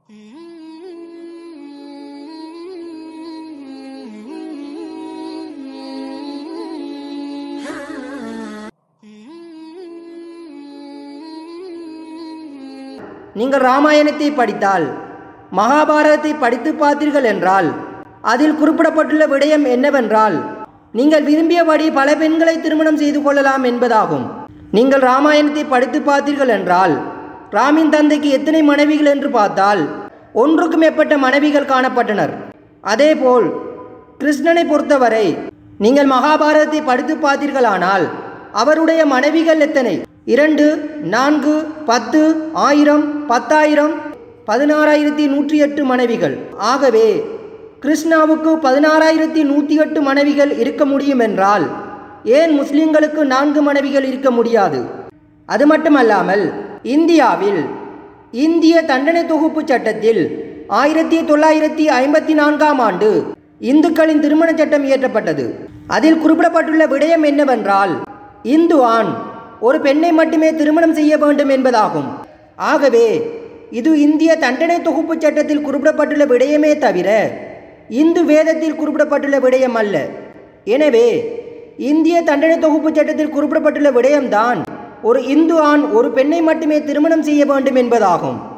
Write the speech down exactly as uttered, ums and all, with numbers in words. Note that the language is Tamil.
நீங்கள் ராமாயணத்தை படித்தால், மகாபாரதத்தை படித்து பார்த்தீர்கள் என்றால் அதில் குறிப்பிடப்பட்டுள்ள விடயம் என்னவென்றால், நீங்கள் விரும்பியபடி பல பெண்களை திருமணம் செய்து கொள்ளலாம் என்பதாகும். நீங்கள் ராமாயணத்தை படித்து பார்த்தீர்கள் என்றால் ராமின் தந்தைக்கு எத்தனை மனைவிகள் என்று பார்த்தால் ஒன்றுக்கு மேற்பட்ட மனைவிகள் காணப்பட்டனர். அதேபோல் கிருஷ்ணனை பொறுத்தவரை நீங்கள் மகாபாரதத்தை படித்து பார்த்தீர்களானால் அவருடைய மனைவிகள் எத்தனை? இரண்டு, நான்கு, பத்து, ஆயிரம், பத்தாயிரம், பதினாறாயிரத்தி நூற்றி எட்டு மனைவிகள். ஆகவே கிருஷ்ணாவுக்கு பதினாறாயிரத்தி நூற்றி எட்டு மனைவிகள் இருக்க முடியும் என்றால் ஏன் முஸ்லிம்களுக்கு நான்கு மனைவிகள் இருக்க முடியாது? அது மட்டுமல்லாமல் இந்தியாவில் இந்திய தண்டனை தொகுப்பு சட்டத்தில் ஆயிரத்தி தொள்ளாயிரத்தி ஐம்பத்தி நான்காம் ஆண்டு இந்துக்களின் திருமண சட்டம் இயற்றப்பட்டது. அதில் குறிப்பிடப்பட்டுள்ள விடயம் என்னவென்றால், இந்து ஆண் ஒரு பெண்ணை மட்டுமே திருமணம் செய்ய வேண்டும் என்பதாகும். ஆகவே இது இந்திய தண்டனை தொகுப்பு சட்டத்தில் குறிப்பிடப்பட்டுள்ள விடயமே தவிர இந்து வேதத்தில் குறிப்பிடப்பட்டுள்ள விடயம் அல்ல. எனவே இந்திய தண்டனை தொகுப்பு சட்டத்தில் குறிப்பிடப்பட்டுள்ள விடயம்தான் ஒரு இந்து ஆண் ஒரு பெண்ணை மட்டுமே திருமணம் செய்ய வேண்டும் என்பதாகும்.